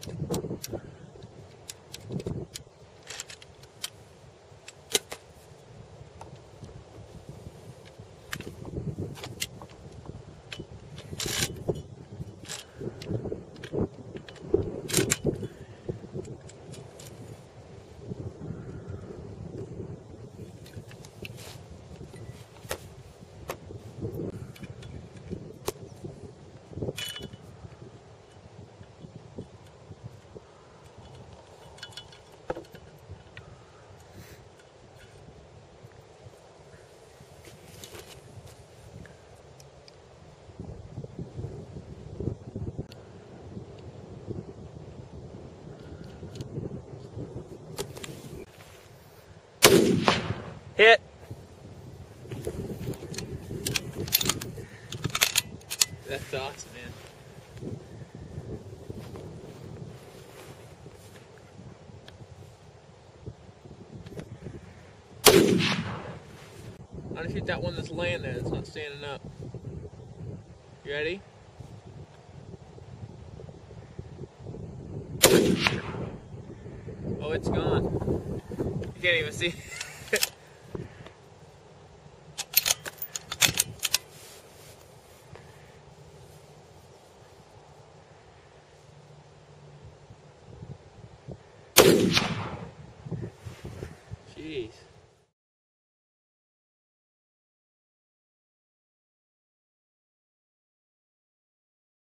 Hit. That's awesome, man. I'm gonna shoot that one that's laying there, that's not standing up. You ready? Oh, it's gone. You can't even see. Jeez.